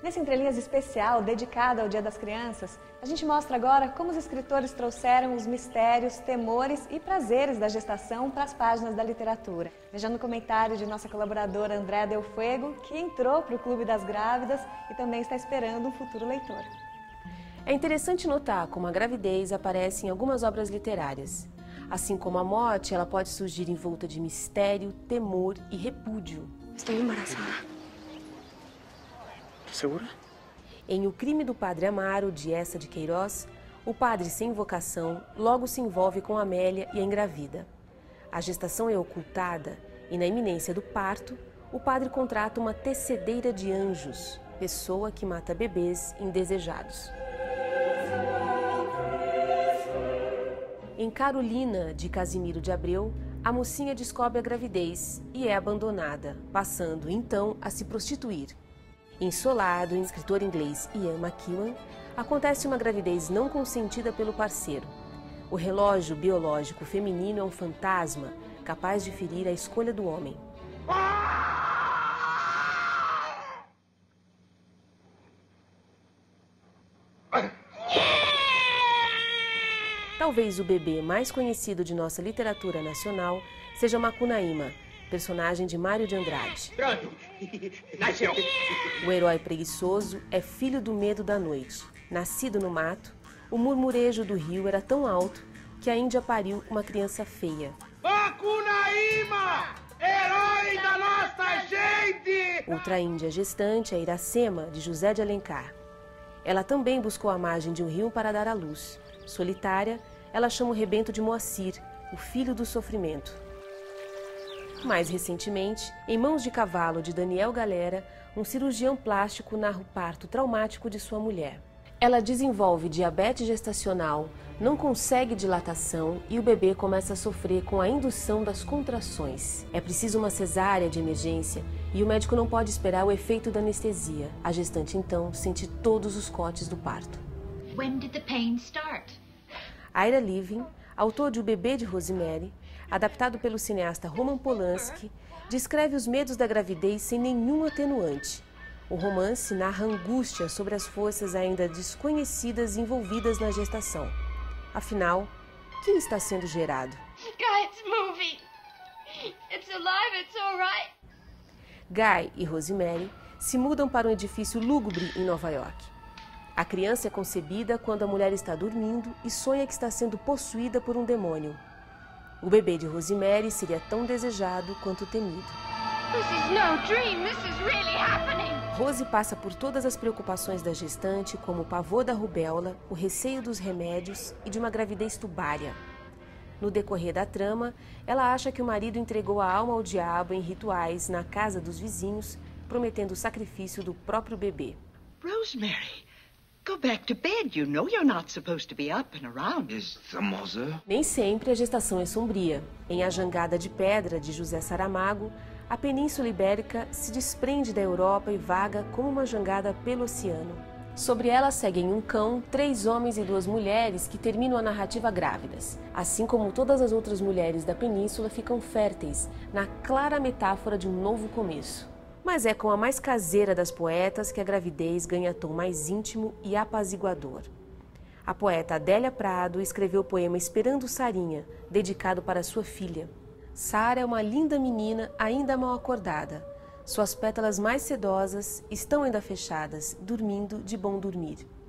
Nesse Entrelinhas especial, dedicado ao Dia das Crianças, a gente mostra agora como os escritores trouxeram os mistérios, temores e prazeres da gestação para as páginas da literatura. Veja no comentário de nossa colaboradora Andréa Del Fuego, que entrou para o Clube das Grávidas e também está esperando um futuro leitor. É interessante notar como a gravidez aparece em algumas obras literárias. Assim como a morte, ela pode surgir envolta de mistério, temor e repúdio. Estou embarazada. Segura? Em O Crime do Padre Amaro, de Eça de Queiroz, o padre sem vocação logo se envolve com Amélia e a engravida. A gestação é ocultada e, na iminência do parto, o padre contrata uma tecedeira de anjos, pessoa que mata bebês indesejados. Em Carolina, de Casimiro de Abreu, a mocinha descobre a gravidez e é abandonada, passando então a se prostituir. Em Solado, em escritor inglês Ian McEwan, acontece uma gravidez não consentida pelo parceiro. O relógio biológico feminino é um fantasma capaz de ferir a escolha do homem. Talvez o bebê mais conhecido de nossa literatura nacional seja Macunaíma, personagem de Mário de Andrade. Pronto, nasceu. O herói preguiçoso é filho do medo da noite. Nascido no mato, o murmurejo do rio era tão alto que a Índia pariu uma criança feia. Macunaíma, herói da nossa gente! Outra índia gestante é Iracema, de José de Alencar. Ela também buscou a margem de um rio para dar à luz. Solitária, ela chama o rebento de Moacir, o filho do sofrimento. Mais recentemente, Em Mãos de Cavalo, de Daniel Galera, um cirurgião plástico narra o parto traumático de sua mulher. Ela desenvolve diabetes gestacional, não consegue dilatação e o bebê começa a sofrer com a indução das contrações. É preciso uma cesárea de emergência e o médico não pode esperar o efeito da anestesia. A gestante, então, sente todos os cortes do parto. When did the pain start? Ira Levin, autor de O Bebê de Rosemary, adaptado pelo cineasta Roman Polanski, descreve os medos da gravidez sem nenhum atenuante. O romance narra angústia sobre as forças ainda desconhecidas envolvidas na gestação. Afinal, quem está sendo gerado? Guy, it's moving. It's alive, it's all right. Guy e Rosemary se mudam para um edifício lúgubre em Nova York. A criança é concebida quando a mulher está dormindo e sonha que está sendo possuída por um demônio. O bebê de Rosemary seria tão desejado quanto temido. This is no dream, this is really happening. Rose passa por todas as preocupações da gestante, como o pavor da rubéola, o receio dos remédios e de uma gravidez tubária. No decorrer da trama, ela acha que o marido entregou a alma ao diabo em rituais na casa dos vizinhos, prometendo o sacrifício do próprio bebê. Rosemary, go back to bed. You know you're not supposed to be up and around. Is the mother? Nem sempre a gestação é sombria. Em A Jangada de Pedra, de José Saramago, a Península Ibérica se desprende da Europa e vaga como uma jangada pelo oceano. Sobre ela seguem um cão, 3 homens e 2 mulheres que terminam a narrativa grávidas, assim como todas as outras mulheres da península ficam férteis, na clara metáfora de um novo começo. Mas é com a mais caseira das poetas que a gravidez ganha tom mais íntimo e apaziguador. A poeta Adélia Prado escreveu o poema Esperando Sarinha, dedicado para sua filha. Sara é uma linda menina ainda mal acordada. Suas pétalas mais sedosas estão ainda fechadas, dormindo de bom dormir.